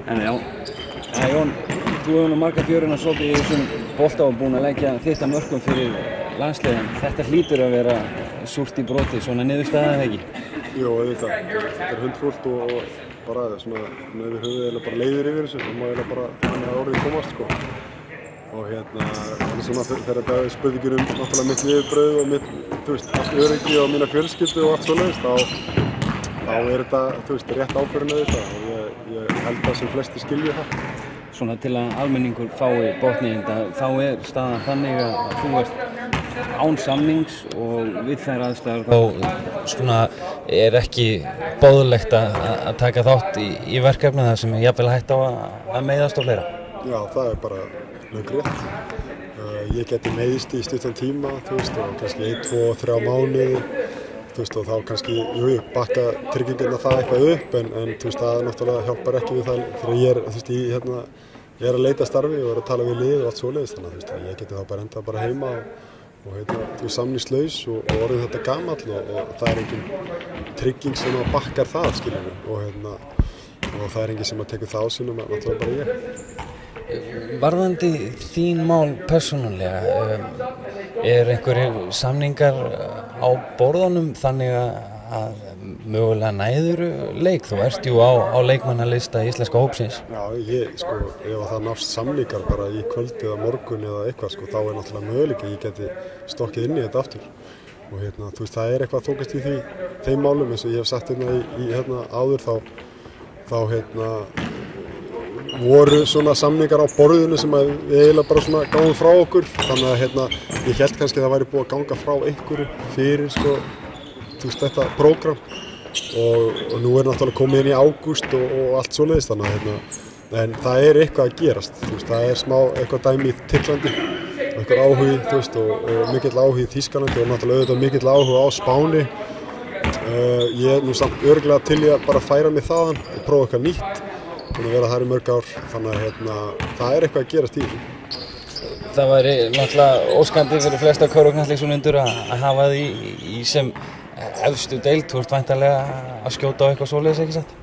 En já, Jón, þú hefur nú marga fjöruna svolítið í þessum bolta og búin að leggja þitt af mörkum fyrir landsliðin. Þetta hlýtur að vera súrt í broti, svona niðurstaða eða ekki? Jú, auðvitað. Þetta hundfúlt og bara svona við höfum bara leiðir yfir þessu. Það má eiginlega bara þannig að orðið komast, sko. Og þannig svona þegar þetta er spurningin náttúrulega mitt viðbrögð og mitt, allt öryggi og mína fjölskyldu og allt svoleiðis, þá er þetta, rétt ákvörðun auðvitað og ég held að sem flesti skilji það. Svona til að almenningur fái botninn þetta, þá staðan þannig að þú ert án samnings og við þær aðstæður þá svona ekki boðlegt að taka þátt í verkefni þar sem jafnvel hægt á að meiðast og fleira. Já, það er bara lögrétt. Ég geti meiðst í stuttan tíma, og kannski 1, 2, 3 mánuði, og þá kannski, bakka tryggingarna það eitthvað upp, en það náttúrulega hjálpar ekki við það þegar ég er að leita starfi og er að tala við lið og allt svoleiðis, þannig að ég geti þá bara endað bara heima og samningslaus og orðið þetta gamall og það er engin trygging sem að bakkar það, skiljum við, og það er engin sem að tekur það á sínum, náttúrulega bara ég. Varðandi þín mál persónulega, einhverjir samningar á borðunum þannig að mögulega næður leik? Þú ert jú á leikmannalista íslenska hópsins. Já, ef það nást samningar bara í kvöld eða morgun eða eitthvað, þá er náttúrulega möguleiki að ég geti stokkið inn í þetta aftur. Og það er eitthvað þokast í þeim málum, eins og ég hef sagt áður, þá voru svona samningar á borðinu sem við eiginlega bara svona gáðum frá okkur, þannig að ég hélt kannski að það væri búið að ganga frá einhverju fyrir þetta prógram og nú er náttúrulega komið inn í ágúst og allt svoleiðis, þannig að en það er eitthvað að gerast, það er smá eitthvað dæmi í Tyrklandi, eitthvað áhugi, og mikill áhugi í Þýskalandi og náttúrulega auðvitað mikill áhugi á Spáni. Ég er nú samt örugglega til í að bara færa mig þaðan og prófa eitthvað nýtt. Búin að vera þar í mörg ár, þannig að það er eitthvað að gerast í því. Það væri náttúrulega óskandi fyrir flesta körfuknattleiksúnendur að hafa því í sem efstu deild, þú ert væntanlega að skjóta á eitthvað svoleiðis, ekki satt?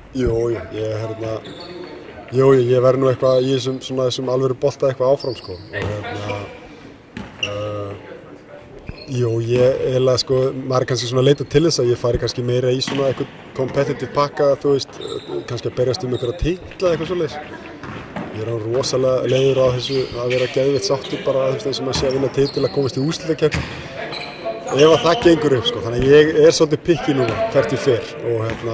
Ég verð nú eitthvað í þessum alvöru bolta eitthvað áfram, sko. Maður er kannski svona að leita til þess að ég fari kannski meira í svona eitthvað competitive pakka, kannski að berjast einhverja titla eitthvað svoleiðis. Ég er rosalega leiður á þessu að vera geðveitt sáttur bara eins og maður sé að vinna titil að komast í úrslitakeppni. Ef að það gengur upp, þannig að ég er svolítið pikki núna hvert ég fer og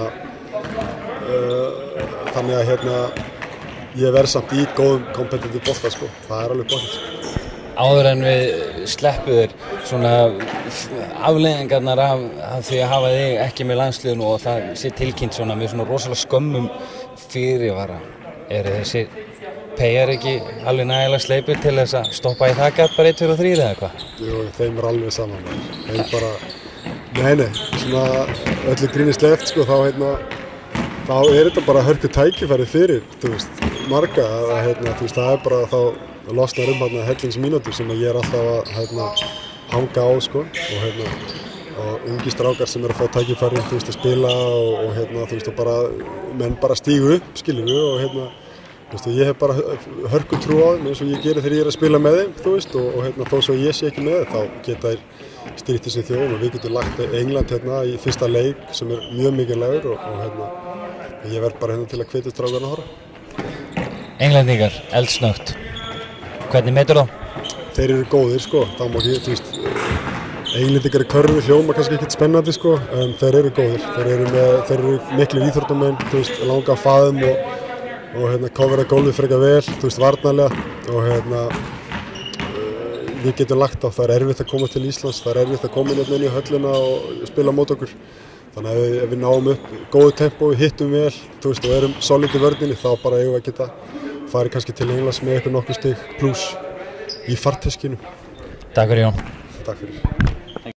þannig að ég verð samt í góðum competitive bolta, það er alveg bókið. Áður en við sleppu þér svona afleiðingarnar af því að hafa þig ekki með landsliðinu og það sé tilkynnt svona með svona rosalega skömmum fyrirvara. Þessi peyjar ekki alveg nægilega sleipir til þess að stoppa í það gat bara 1, 2 og 3 eða eitthvað? Jú, þeim er alveg saman. Þeim bara, svona öllu gríni sleppt, þá er þetta bara hörku tækifæri fyrir, marga, það er bara þá losnar hellingsmínútur sem ég er alltaf að hanga á, og ungi strákar sem eru að fá tækifæri, að spila og bara, menn bara stígu upp, skiljum við, og ég hef bara hörku trú á þeim eins og ég geri þegar ég er að spila með þeim, og þó svo ég sé ekki með þá geta þeir stýrt þessi þjóð og við getum lagt England í fyrsta leik sem er mjög mikilvægur og ég verð bara til að hvetja strákarna að horfa. Englendingar, eldsnögt. Hvernig metur þá? Þeir eru góðir, þá má ekki, Englendingar í körfu hljóma kannski ekkert spennandi, en þeir eru góðir. Þeir eru miklir íþróttamenn, langa faðum og covera gólfið frekar vel, varnarlega og við getum lagt á. Það er erfitt að koma til Íslands, það er erfitt að koma inn í höllina og spila mót okkur. Þannig að ef við náum upp góðu tempó, við hittum vel, og erum solid í vörninni, þá bara eigum við að geta farið kannski til Englands með eitthvað nokkuð stig pluss í farteskinu. Takk fyrir, Jón. Takk fyrir.